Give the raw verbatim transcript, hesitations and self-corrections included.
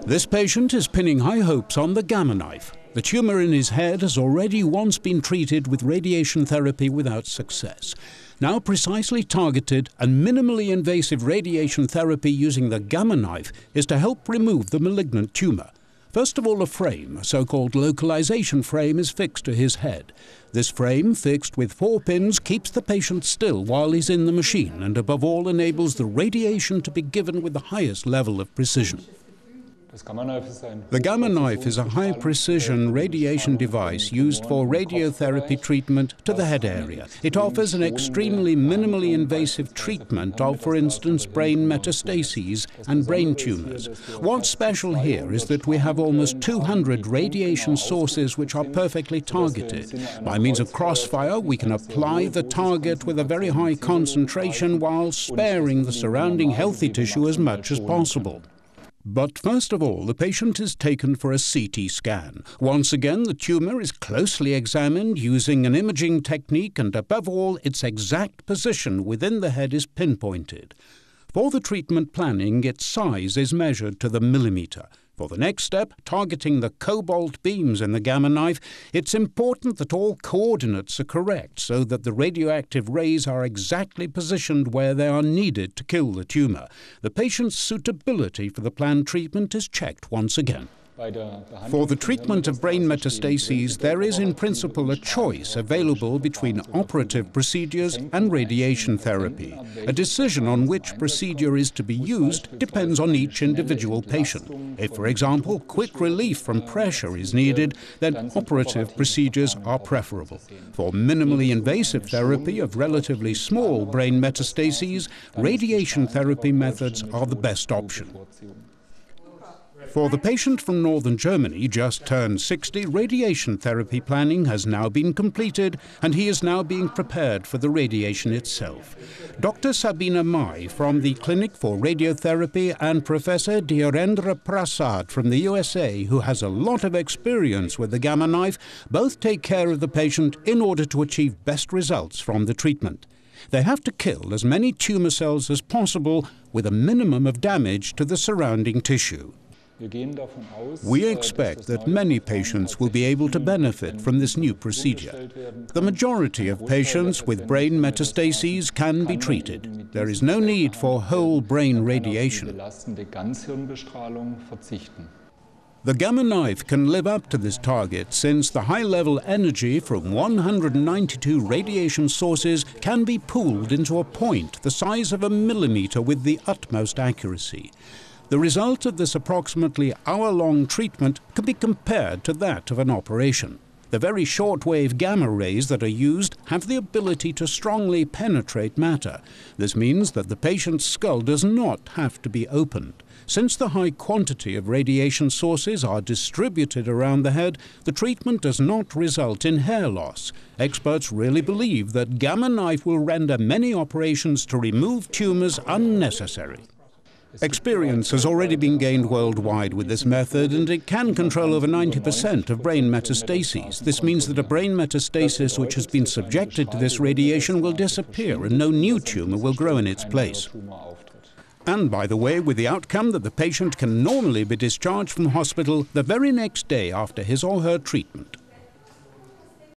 This patient is pinning high hopes on the GammaKnife. The tumor in his head has already once been treated with radiation therapy without success. Now precisely targeted and minimally invasive radiation therapy using the GammaKnife is to help remove the malignant tumor. First of all, a frame, a so-called localization frame, is fixed to his head. This frame, fixed with four pins, keeps the patient still while he's in the machine and above all enables the radiation to be given with the highest level of precision. The GammaKnife is a high-precision radiation device used for radiotherapy treatment to the head area. It offers an extremely minimally invasive treatment of, for instance, brain metastases and brain tumors. What's special here is that we have almost two hundred radiation sources which are perfectly targeted. By means of crossfire, we can apply the target with a very high concentration while sparing the surrounding healthy tissue as much as possible. But first of all, the patient is taken for a C T scan. Once again, the tumor is closely examined using an imaging technique, and above all, its exact position within the head is pinpointed. For the treatment planning, its size is measured to the millimeter. For the next step, targeting the cobalt beams in the GammaKnife, it's important that all coordinates are correct so that the radioactive rays are exactly positioned where they are needed to kill the tumor. The patient's suitability for the planned treatment is checked once again. For the treatment of brain metastases, there is in principle a choice available between operative procedures and radiation therapy. A decision on which procedure is to be used depends on each individual patient. If, for example, quick relief from pressure is needed, then operative procedures are preferable. For minimally invasive therapy of relatively small brain metastases, radiation therapy methods are the best option. For the patient from northern Germany, just turned sixty, radiation therapy planning has now been completed and he is now being prepared for the radiation itself. Doctor Sabina Mai from the Clinic for Radiotherapy and Professor Dhirendra Prasad from the U S A, who has a lot of experience with the GammaKnife, both take care of the patient in order to achieve best results from the treatment. They have to kill as many tumor cells as possible with a minimum of damage to the surrounding tissue. We expect that many patients will be able to benefit from this new procedure. The majority of patients with brain metastases can be treated. There is no need for whole brain radiation. The GammaKnife can live up to this target since the high-level energy from one hundred ninety-two radiation sources can be pooled into a point the size of a millimeter with the utmost accuracy. The result of this approximately hour-long treatment can be compared to that of an operation. The very short-wave gamma rays that are used have the ability to strongly penetrate matter. This means that the patient's skull does not have to be opened. Since the high quantity of radiation sources are distributed around the head, the treatment does not result in hair loss. Experts really believe that GammaKnife will render many operations to remove tumors unnecessary. Experience has already been gained worldwide with this method, and it can control over ninety percent of brain metastases. This means that a brain metastasis which has been subjected to this radiation will disappear and no new tumor will grow in its place. And by the way, with the outcome that the patient can normally be discharged from hospital the very next day after his or her treatment.